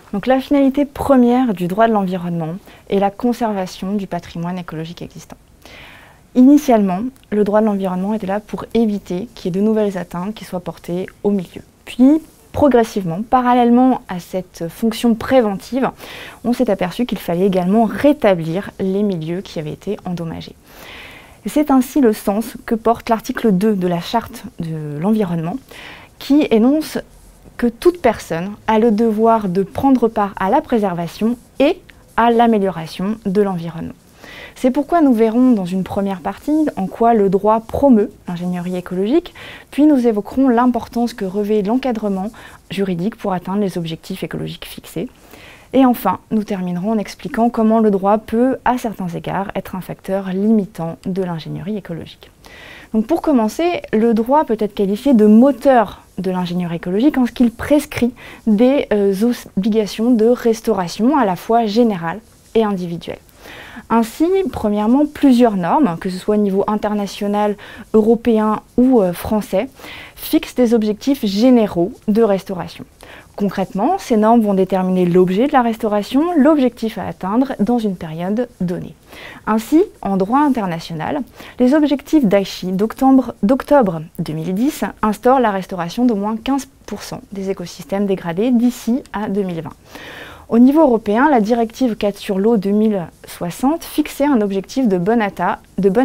Donc la finalité première du droit de l'environnement est la conservation du patrimoine écologique existant. Initialement, le droit de l'environnement était là pour éviter qu'il y ait de nouvelles atteintes qui soient portées au milieu. Puis, progressivement, parallèlement à cette fonction préventive, on s'est aperçu qu'il fallait également rétablir les milieux qui avaient été endommagés. C'est ainsi le sens que porte l'article 2 de la Charte de l'environnement, qui énonce que toute personne a le devoir de prendre part à la préservation et à l'amélioration de l'environnement. C'est pourquoi nous verrons dans une première partie en quoi le droit promeut l'ingénierie écologique, puis nous évoquerons l'importance que revêt l'encadrement juridique pour atteindre les objectifs écologiques fixés. Et enfin, nous terminerons en expliquant comment le droit peut, à certains égards, être un facteur limitant de l'ingénierie écologique. Donc pour commencer, le droit peut être qualifié de moteur de l'ingénierie écologique en ce qu'il prescrit des obligations de restauration à la fois générales et individuelles. Ainsi, premièrement, plusieurs normes, que ce soit au niveau international, européen ou français, fixent des objectifs généraux de restauration. Concrètement, ces normes vont déterminer l'objet de la restauration, l'objectif à atteindre dans une période donnée. Ainsi, en droit international, les objectifs d'Aichi d'octobre 2010 instaurent la restauration d'au moins 15% des écosystèmes dégradés d'ici à 2020. Au niveau européen, la directive 4 sur l'eau 2060 fixait un objectif de bon état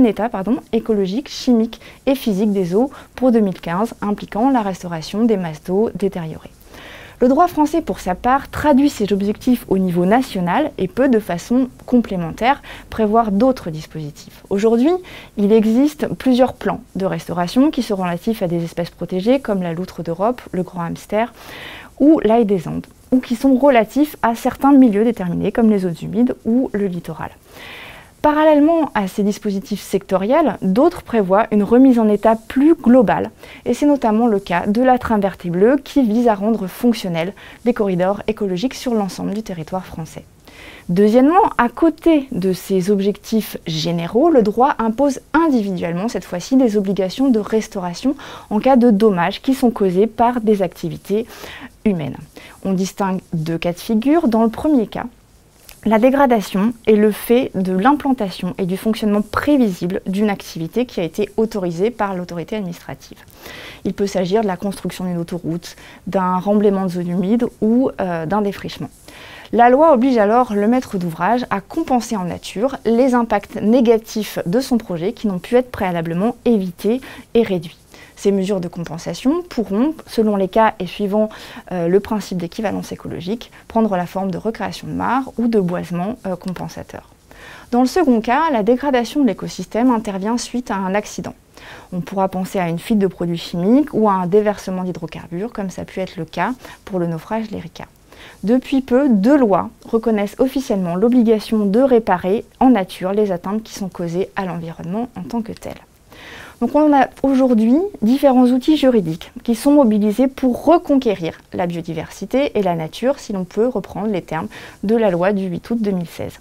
écologique, chimique et physique des eaux pour 2015, impliquant la restauration des masses d'eau détériorées. Le droit français, pour sa part, traduit ces objectifs au niveau national et peut, de façon complémentaire, prévoir d'autres dispositifs. Aujourd'hui, il existe plusieurs plans de restauration qui sont relatifs à des espèces protégées comme la loutre d'Europe, le grand hamster ou l'ail des Andes, ou qui sont relatifs à certains milieux déterminés comme les zones humides ou le littoral. Parallèlement à ces dispositifs sectoriels, d'autres prévoient une remise en état plus globale, et c'est notamment le cas de la trame verte et bleue qui vise à rendre fonctionnels des corridors écologiques sur l'ensemble du territoire français. Deuxièmement, à côté de ces objectifs généraux, le droit impose individuellement, cette fois-ci, des obligations de restauration en cas de dommages qui sont causés par des activités humaines. On distingue deux cas de figure. Dans le premier cas, la dégradation est le fait de l'implantation et du fonctionnement prévisible d'une activité qui a été autorisée par l'autorité administrative. Il peut s'agir de la construction d'une autoroute, d'un remblaiement de zones humides ou d'un défrichement. La loi oblige alors le maître d'ouvrage à compenser en nature les impacts négatifs de son projet qui n'ont pu être préalablement évités et réduits. Ces mesures de compensation pourront, selon les cas et suivant le principe d'équivalence écologique, prendre la forme de recréation de mares ou de boisement compensateur. Dans le second cas, la dégradation de l'écosystème intervient suite à un accident. On pourra penser à une fuite de produits chimiques ou à un déversement d'hydrocarbures, comme ça a pu être le cas pour le naufrage de l'Erika. Depuis peu, deux lois reconnaissent officiellement l'obligation de réparer en nature les atteintes qui sont causées à l'environnement en tant que telles. Donc on a aujourd'hui différents outils juridiques qui sont mobilisés pour reconquérir la biodiversité et la nature, si l'on peut reprendre les termes de la loi du 8 août 2016.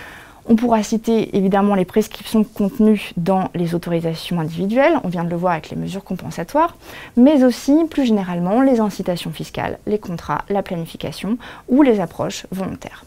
On pourra citer évidemment les prescriptions contenues dans les autorisations individuelles, on vient de le voir avec les mesures compensatoires, mais aussi plus généralement les incitations fiscales, les contrats, la planification ou les approches volontaires.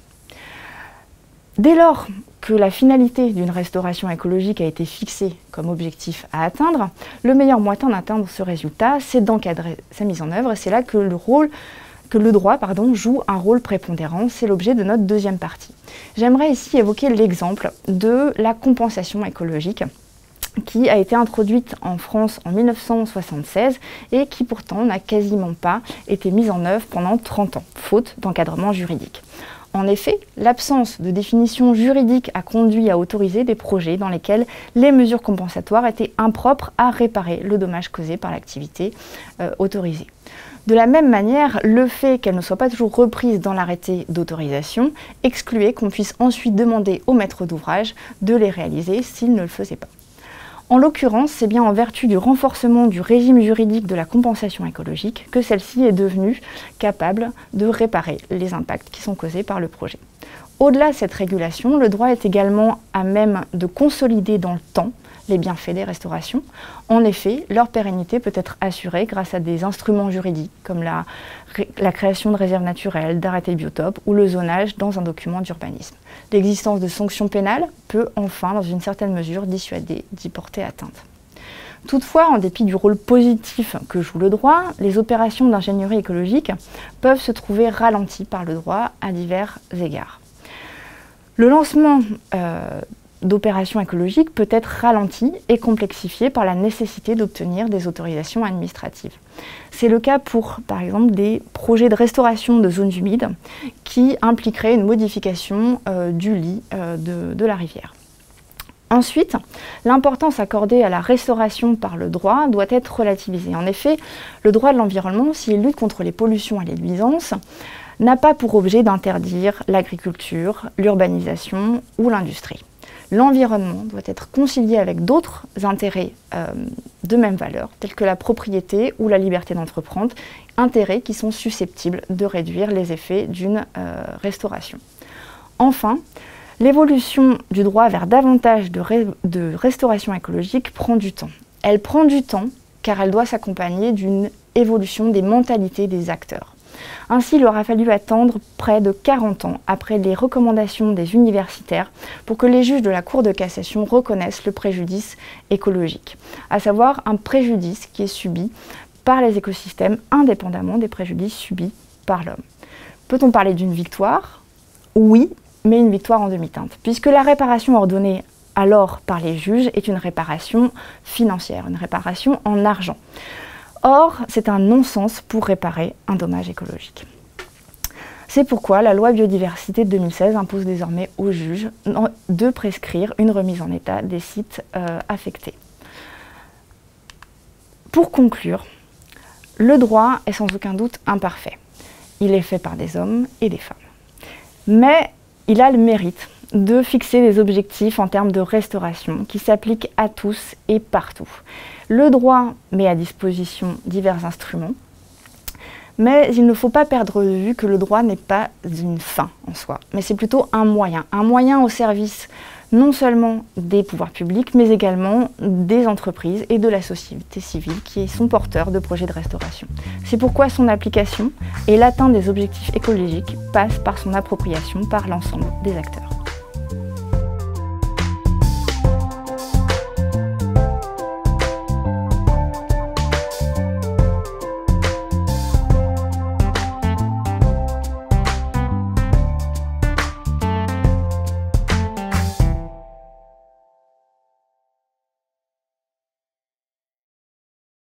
Dès lors que la finalité d'une restauration écologique a été fixée comme objectif à atteindre, le meilleur moyen d'atteindre ce résultat, c'est d'encadrer sa mise en œuvre, et c'est là que le droit joue un rôle prépondérant. C'est l'objet de notre deuxième partie. J'aimerais ici évoquer l'exemple de la compensation écologique qui a été introduite en France en 1976 et qui pourtant n'a quasiment pas été mise en œuvre pendant 30 ans, faute d'encadrement juridique. En effet, l'absence de définition juridique a conduit à autoriser des projets dans lesquels les mesures compensatoires étaient impropres à réparer le dommage causé par l'activité autorisée. De la même manière, le fait qu'elles ne soient pas toujours reprises dans l'arrêté d'autorisation excluait qu'on puisse ensuite demander au maître d'ouvrage de les réaliser s'il ne le faisait pas. En l'occurrence, c'est bien en vertu du renforcement du régime juridique de la compensation écologique que celle-ci est devenue capable de réparer les impacts qui sont causés par le projet. Au-delà de cette régulation, le droit est également à même de consolider dans le temps les bienfaits des restaurations. En effet, leur pérennité peut être assurée grâce à des instruments juridiques comme la création de réserves naturelles, d'arrêtés de biotopes ou le zonage dans un document d'urbanisme. L'existence de sanctions pénales peut enfin, dans une certaine mesure, dissuader d'y porter atteinte. Toutefois, en dépit du rôle positif que joue le droit, les opérations d'ingénierie écologique peuvent se trouver ralenties par le droit à divers égards. Le lancement d'opérations écologiques peut être ralenti et complexifié par la nécessité d'obtenir des autorisations administratives. C'est le cas pour, par exemple, des projets de restauration de zones humides qui impliqueraient une modification du lit de la rivière. Ensuite, l'importance accordée à la restauration par le droit doit être relativisée. En effet, le droit de l'environnement, s'il lutte contre les pollutions et les nuisances, n'a pas pour objet d'interdire l'agriculture, l'urbanisation ou l'industrie. L'environnement doit être concilié avec d'autres intérêts de même valeur, tels que la propriété ou la liberté d'entreprendre, intérêts qui sont susceptibles de réduire les effets d'une restauration. Enfin, l'évolution du droit vers davantage de restauration écologique prend du temps. Elle prend du temps car elle doit s'accompagner d'une évolution des mentalités des acteurs. Ainsi, il aura fallu attendre près de 40 ans après les recommandations des universitaires pour que les juges de la Cour de cassation reconnaissent le préjudice écologique, à savoir un préjudice qui est subi par les écosystèmes indépendamment des préjudices subis par l'homme. Peut-on parler d'une victoire? Oui, mais une victoire en demi-teinte, puisque la réparation ordonnée alors par les juges est une réparation financière, une réparation en argent. Or, c'est un non-sens pour réparer un dommage écologique. C'est pourquoi la loi biodiversité de 2016 impose désormais aux juges de prescrire une remise en état des sites affectés. Pour conclure, le droit est sans aucun doute imparfait. Il est fait par des hommes et des femmes. Mais il a le mérite de fixer des objectifs en termes de restauration qui s'appliquent à tous et partout. Le droit met à disposition divers instruments, mais il ne faut pas perdre de vue que le droit n'est pas une fin en soi, mais c'est plutôt un moyen au service non seulement des pouvoirs publics, mais également des entreprises et de la société civile qui sont porteurs de projets de restauration. C'est pourquoi son application et l'atteinte des objectifs écologiques passent par son appropriation par l'ensemble des acteurs.